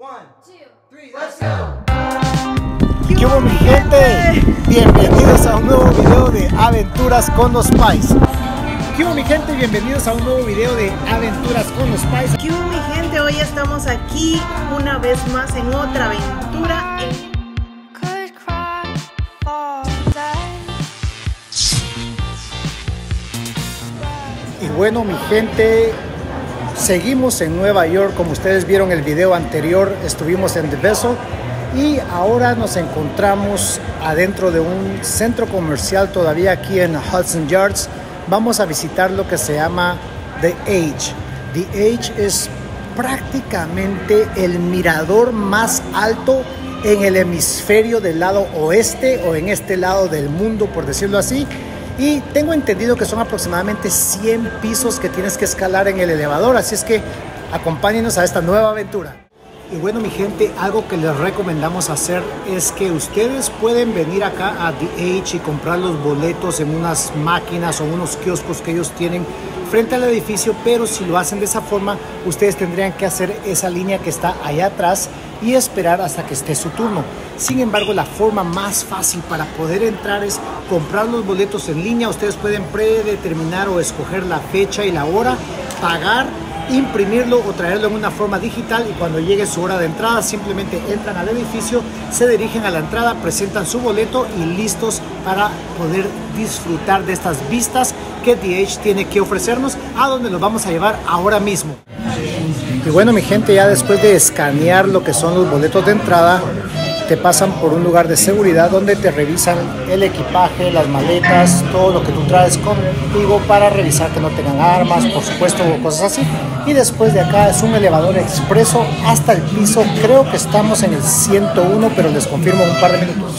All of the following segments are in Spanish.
1, 2, 3, let's go. ¿Qué hubo, mi gente? Bienvenidos a un nuevo video de Aventuras con los Pais. ¿Qué hubo, mi gente? Bienvenidos a un nuevo video de Aventuras con los Pais. ¿Qué hubo, mi gente? Hoy estamos aquí una vez más en otra aventura Y bueno, mi gente, seguimos en Nueva York. Como ustedes vieron el video anterior, estuvimos en The Vessel y ahora nos encontramos adentro de un centro comercial todavía aquí en Hudson Yards. Vamos a visitar lo que se llama The Edge. The Edge es prácticamente el mirador más alto en el hemisferio del lado oeste o en este lado del mundo, por decirlo así. Y tengo entendido que son aproximadamente 100 pisos que tienes que escalar en el elevador, así es que acompáñenos a esta nueva aventura. Y bueno, mi gente, algo que les recomendamos hacer es que ustedes pueden venir acá a The Edge y comprar los boletos en unas máquinas o unos kioscos que ellos tienen frente al edificio, pero si lo hacen de esa forma, ustedes tendrían que hacer esa línea que está allá atrás y esperar hasta que esté su turno. Sin embargo, la forma más fácil para poder entrar es comprar los boletos en línea. Ustedes pueden predeterminar o escoger la fecha y la hora, pagar, imprimirlo o traerlo en una forma digital, y cuando llegue su hora de entrada simplemente entran al edificio, se dirigen a la entrada, presentan su boleto y listos para poder disfrutar de estas vistas que The Edge tiene que ofrecernos, a donde nos vamos a llevar ahora mismo. Y bueno, mi gente, ya después de escanear lo que son los boletos de entrada, te pasan por un lugar de seguridad donde te revisan el equipaje, las maletas, todo lo que tú traes contigo para revisar que no tengan armas, por supuesto, o cosas así. Y después de acá es un elevador expreso hasta el piso. Creo que estamos en el 101, pero les confirmo en un par de minutos.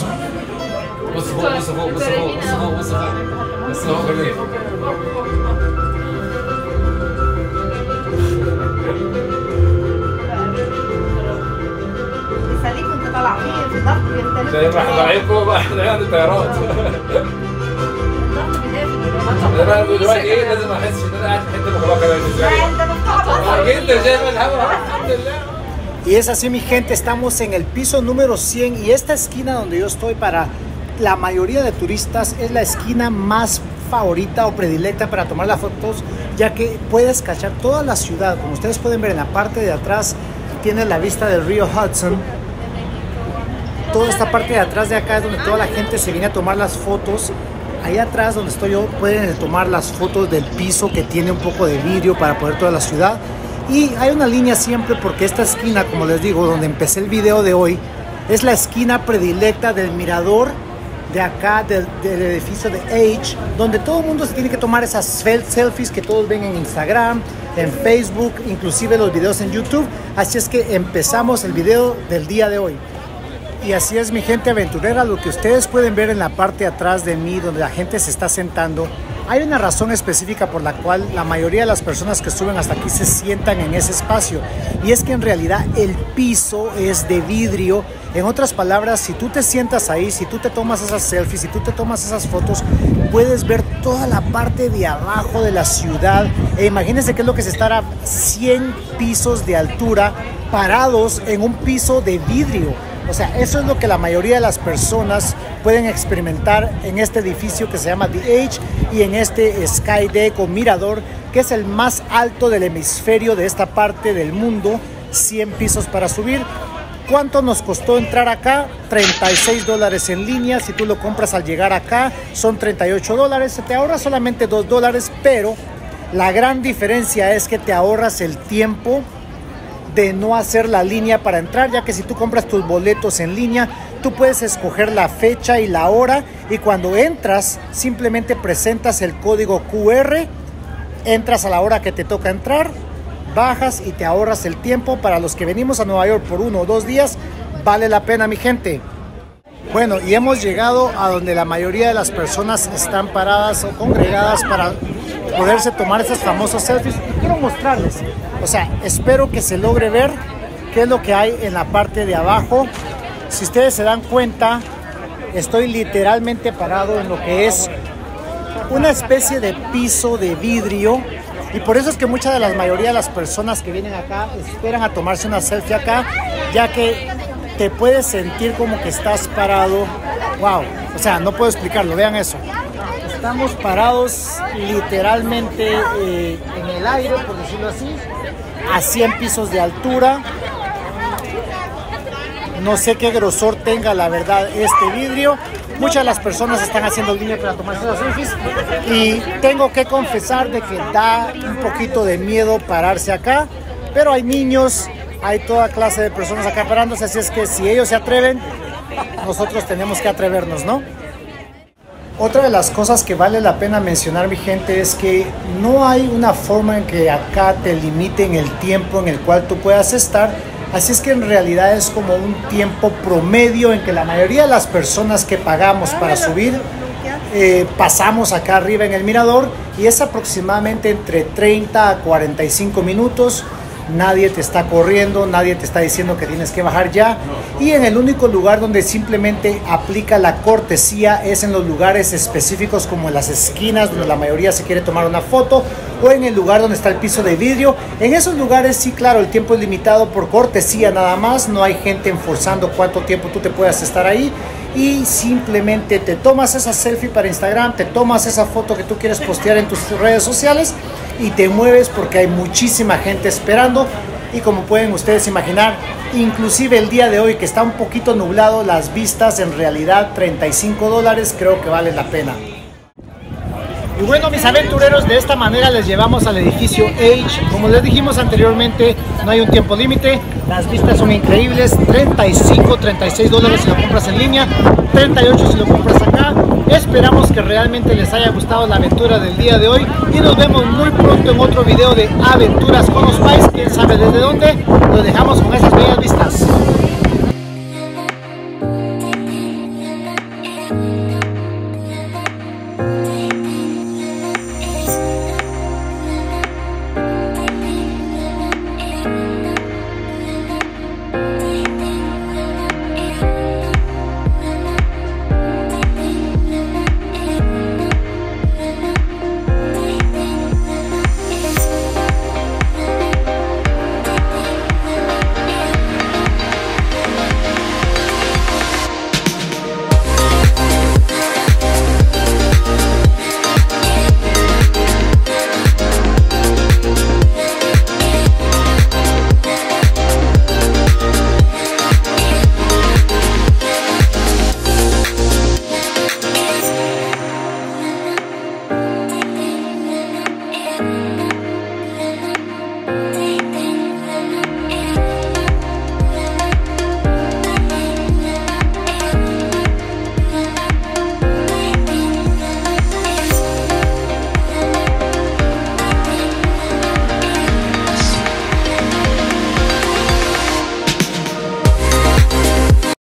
راح عليكم بقى احنا عند الطيارات. انا دلوقتي ايه لازم احس ان انا قاعد في حته مغلقه ازاي؟ انت جاي من الهوا الحمد لله. Y es así, mi gente, estamos en el piso número 100 y esta esquina donde yo estoy para la mayoría de turistas es la esquina más favorita o predilecta para tomar las fotos, ya que puedes cachar toda la ciudad. Como ustedes pueden ver en la parte de atrás, tienes la vista del río Hudson. Toda esta parte de atrás de acá es donde toda la gente se viene a tomar las fotos. Allá atrás donde estoy yo pueden tomar las fotos del piso que tiene un poco de vidrio para poder toda la ciudad. Y hay una línea siempre porque esta esquina, como les digo, donde empecé el video de hoy, es la esquina predilecta del mirador de acá del edificio de Edge, donde todo el mundo se tiene que tomar esas selfies que todos ven en Instagram, en Facebook, inclusive los videos en YouTube. Así es que empezamos el video del día de hoy. Y así es, mi gente aventurera, lo que ustedes pueden ver en la parte de atrás de mí, donde la gente se está sentando, hay una razón específica por la cual la mayoría de las personas que suben hasta aquí se sientan en ese espacio. Y es que en realidad el piso es de vidrio. En otras palabras, si tú te sientas ahí, si tú te tomas esas selfies, si tú te tomas esas fotos, puedes ver toda la parte de abajo de la ciudad. E imagínense qué es lo que es estar a 100 pisos de altura parados en un piso de vidrio. O sea, eso es lo que la mayoría de las personas pueden experimentar en este edificio que se llama The Edge y en este Sky Deck o mirador, que es el más alto del hemisferio de esta parte del mundo. 100 pisos para subir. ¿Cuánto nos costó entrar acá? $36 en línea. Si tú lo compras al llegar acá, son $38. Se te ahorra solamente $2, pero la gran diferencia es que te ahorras el tiempo de no hacer la línea para entrar, ya que si tú compras tus boletos en línea, tú puedes escoger la fecha y la hora, y cuando entras simplemente presentas el código QR, entras a la hora que te toca entrar, bajas y te ahorras el tiempo. Para los que venimos a Nueva York por 1 o 2 días, vale la pena, mi gente. Bueno, y hemos llegado a donde la mayoría de las personas están paradas o congregadas para poderse tomar esas famosas selfies. Y quiero mostrarles, o sea, espero que se logre ver qué es lo que hay en la parte de abajo. Si ustedes se dan cuenta, estoy literalmente parado en lo que es una especie de piso de vidrio. Y por eso es que mucha de la mayoría de las personas que vienen acá esperan a tomarse una selfie acá, ya que te puedes sentir como que estás parado. Wow, o sea, no puedo explicarlo, vean eso. Estamos parados literalmente en el aire, por decirlo así, a 100 pisos de altura. No sé qué grosor tenga la verdad este vidrio. Muchas de las personas están haciendo línea para tomarse las selfies y tengo que confesar de que da un poquito de miedo pararse acá, pero hay niños, hay toda clase de personas acá parándose, así es que si ellos se atreven, nosotros tenemos que atrevernos, ¿no? Otra de las cosas que vale la pena mencionar, mi gente, es que no hay una forma en que acá te limiten el tiempo en el cual tú puedas estar. Así es que en realidad es como un tiempo promedio en que la mayoría de las personas que pagamos para subir pasamos acá arriba en el mirador, y es aproximadamente entre 30 a 45 minutos. Nadie te está corriendo, nadie te está diciendo que tienes que bajar ya. Y en el único lugar donde simplemente aplica la cortesía es en los lugares específicos, como en las esquinas donde la mayoría se quiere tomar una foto, o en el lugar donde está el piso de vidrio. En esos lugares sí, claro, el tiempo es limitado por cortesía nada más. No hay gente enforzando cuánto tiempo tú te puedas estar ahí. Y simplemente te tomas esa selfie para Instagram, te tomas esa foto que tú quieres postear en tus redes sociales y te mueves, porque hay muchísima gente esperando. Y como pueden ustedes imaginar, inclusive el día de hoy que está un poquito nublado, las vistas en realidad $35 creo que vale la pena. Y bueno, mis aventureros, de esta manera les llevamos al edificio H. Como les dijimos anteriormente, no hay un tiempo límite, las vistas son increíbles. $36 si lo compras en línea, $38 si lo compras acá. Esperamos que realmente les haya gustado la aventura del día de hoy y nos vemos muy pronto en otro video de aventuras con los pais, quién sabe desde dónde. Los dejamos con esas bellas vistas.